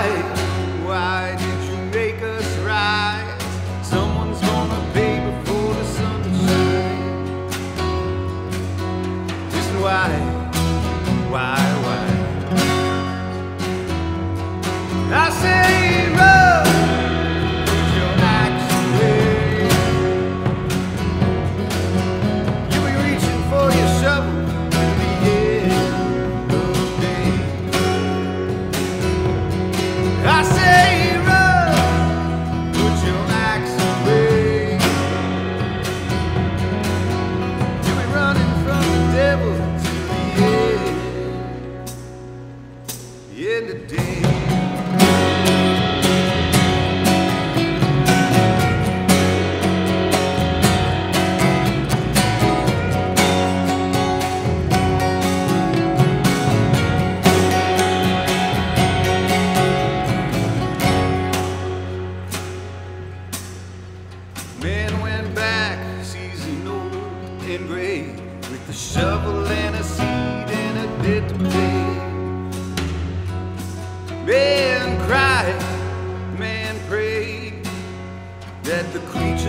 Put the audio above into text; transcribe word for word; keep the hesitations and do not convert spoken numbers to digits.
why, why did you make us rise? Someone's gonna pay before the sun shines. Listen, why, why, why? I say run, put your axe away. You be reaching for your shovel till the end of the day. I say run, put your axe away. You be running from the devil till the end, the end of the day. Man went back, season old and gray, with a shovel and a seed and a bit to play. Man cried, man prayed, that the creature